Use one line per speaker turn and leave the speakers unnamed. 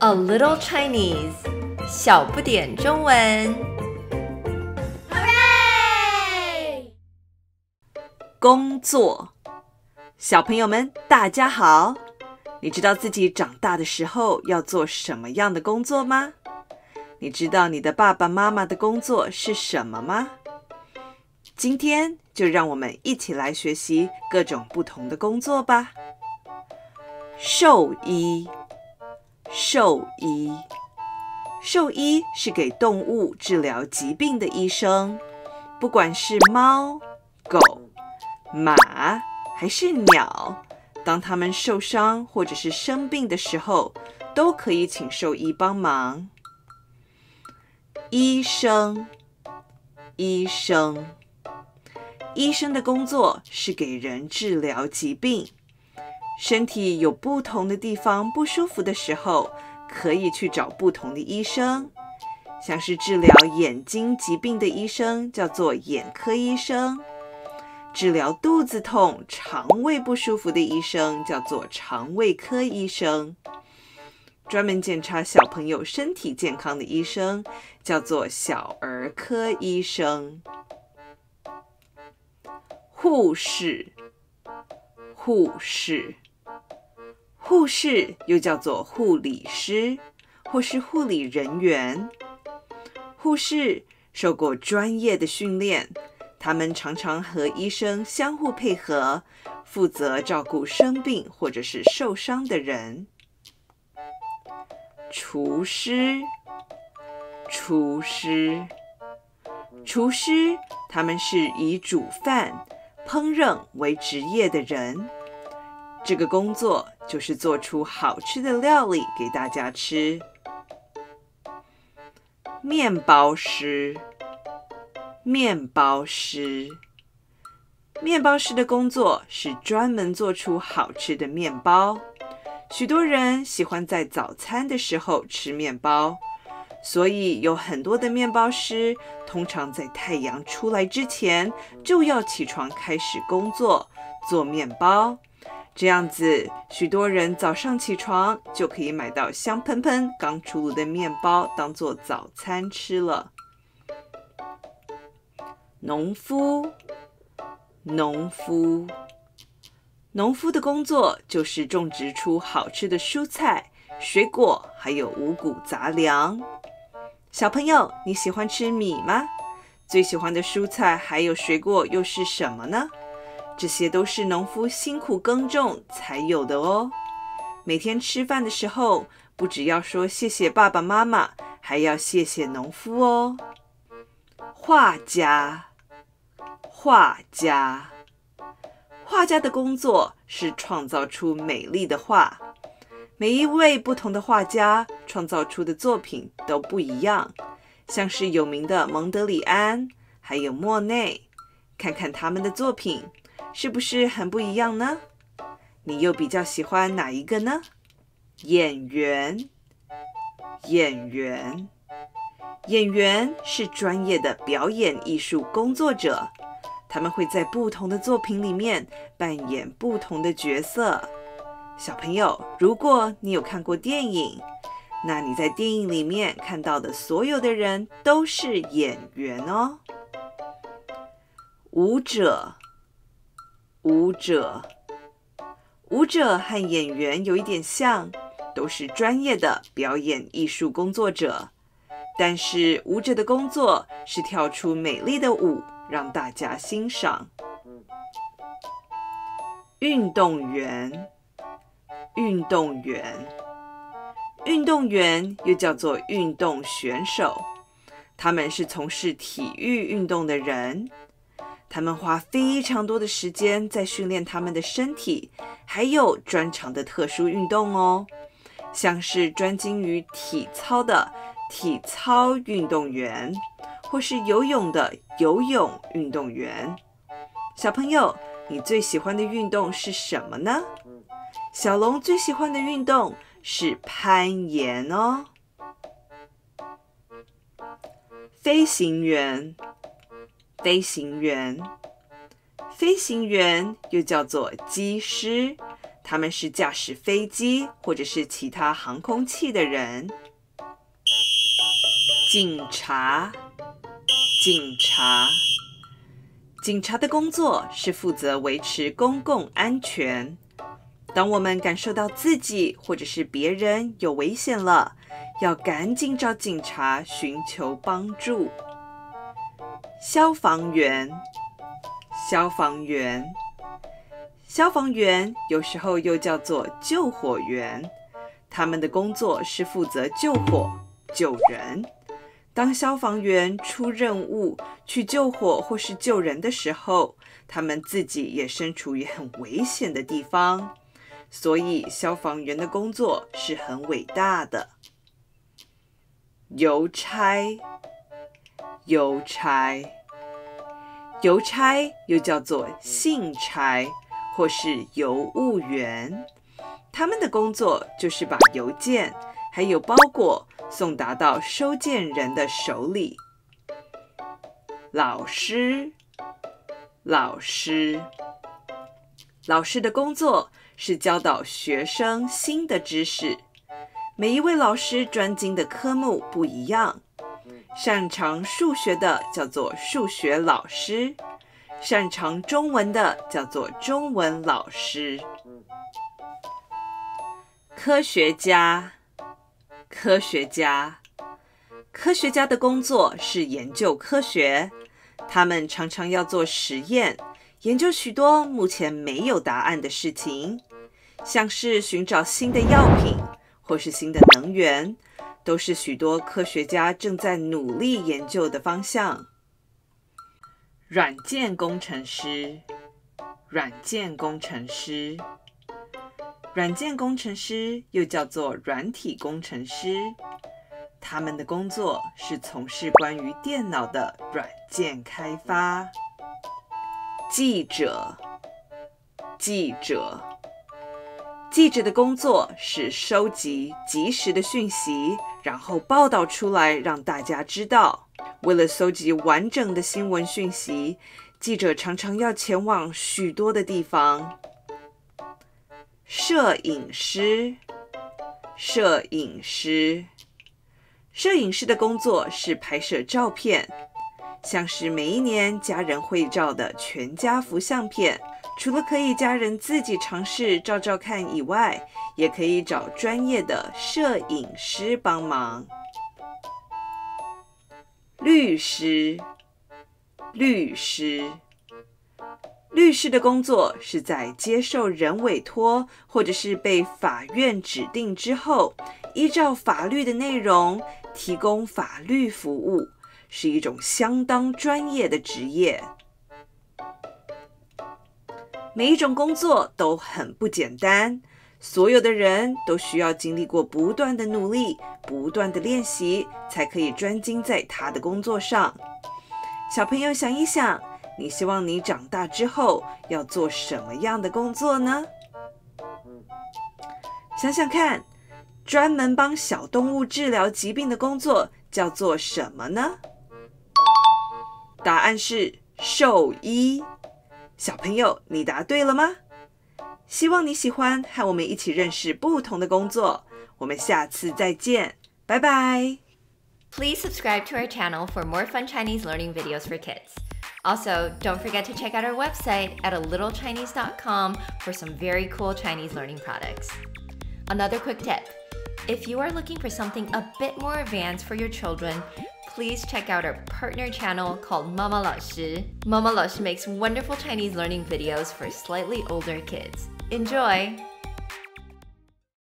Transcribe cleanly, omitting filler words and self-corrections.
A little Chinese， 小不点中文。
Hooray！
工作，小朋友们，大家好！你知道自己长大的时候要做什么样的工作吗？你知道你的爸爸妈妈的工作是什么吗？今天就让我们一起来学习各种不同的工作吧。兽医，兽医，兽医是给动物治疗疾病的医生，不管是猫、狗、马还是鸟，当它们受伤或者是生病的时候，都可以请兽医帮忙。医生，医生，医生的工作是给人治疗疾病。身体有不同的地方不舒服的时候，可以去找不同的医生。像是治疗眼睛疾病的医生叫做眼科医生，治疗肚子痛、肠胃不舒服的医生叫做肠胃科医生，专门检查小朋友身体健康的医生叫做小儿科医生。护士，护士，护士又叫做护理师或是护理人员。护士受过专业的训练，他们常常和医生相互配合，负责照顾生病或者是受伤的人。厨师，厨师，厨师，他们是以煮饭、烹饪为职业的人。这个工作就是做出好吃的料理给大家吃。面包师，面包师，面包师的工作是专门做出好吃的面包。许多人喜欢在早餐的时候吃面包，所以有很多的面包师通常在太阳出来之前就要起床开始工作，做面包。这样子，许多人早上起床就可以买到香喷喷、刚出炉的面包当做早餐吃了。农夫，农夫，农夫的工作就是种植出好吃的蔬菜、水果，还有五谷杂粮。小朋友，你喜欢吃米吗？最喜欢的蔬菜还有水果又是什么呢？这些都是农夫辛苦耕种才有的哦。每天吃饭的时候，不只要说谢谢爸爸妈妈，还要谢谢农夫哦。画家，画家，画家的工作是创造出美丽的画。每一位不同的画家创造出的作品都不一样，像是有名的蒙德里安，还有莫内，看看他们的作品是不是很不一样呢？你又比较喜欢哪一个呢？演员，演员，演员是专业的表演艺术工作者，他们会在不同的作品里面扮演不同的角色。小朋友，如果你有看过电影，那你在电影里面看到的所有的人都是演员哦。舞者，舞者，舞者和演员有一点像，都是专业的表演艺术工作者。但是舞者的工作是跳出美丽的舞，让大家欣赏。运动员，运动员，运动员又叫做运动选手，他们是从事体育运动的人。他们花非常多的时间在训练他们的身体，还有专长的特殊运动哦，像是专精于体操的体操运动员，或是游泳的游泳运动员。小朋友，你最喜欢的运动是什么呢？小龙最喜欢的运动是攀岩哦。飞行员，飞行员，飞行员又叫做机师， 他们是驾驶飞机或者是其他航空器的人。警察，警察的工作是负责维持公共安全。当我们感受到自己或者是别人有危险了，要赶紧找警察寻求帮助。消防员，有时候又叫做救火员，他们的工作是负责救火、救人。当消防员出任务去救火或是救人的时候，他们自己也身处于很危险的地方，所以消防员的工作是很伟大的。邮差又叫做信差或是邮务员，他们的工作就是把邮件还有包裹送达到收件人的手里。老师的工作是教导学生新的知识。每一位老师专精的科目不一样，擅长数学的叫做数学老师，擅长中文的叫做中文老师。科学家的工作是研究科学，他们常常要做实验，研究许多目前没有答案的事情，像是寻找新的药品或是新的能源，都是许多科学家正在努力研究的方向。软件工程师又叫做软体工程师，他们的工作是从事关于电脑的软件开发。记者的工作是收集及时的讯息，然后报道出来让大家知道。为了搜集完整的新闻讯息，记者常常要前往许多的地方。摄影师的工作是拍摄照片，像是每一年家人会照的全家福相片，除了可以家人自己尝试照照看以外，也可以找专业的摄影师帮忙。律师的工作是在接受人委托或者是被法院指定之后，依照法律的内容提供法律服务，是一种相当专业的职业。每一种工作都很不简单，所有的人都需要经历过不断的努力，不断的练习，才可以专精在他的工作上。小朋友想一想，你希望你长大之后要做什么样的工作呢？想想看，专门帮小动物治疗疾病的工作叫做什么呢？答案是兽医。小朋友，你答对了吗？希望你喜欢和我们一起认识不同的工作。我们下次再见，拜拜。
Please subscribe to our channel for more fun Chinese learning videos for kids. Also, don't forget to check out our website at alittlechinese.com for some very cool Chinese learning products. Another quick tip. If you are looking for something a bit more advanced for your children, please check out our partner channel called Mama 老师. Mama 老师 makes wonderful Chinese learning videos for slightly older kids. Enjoy!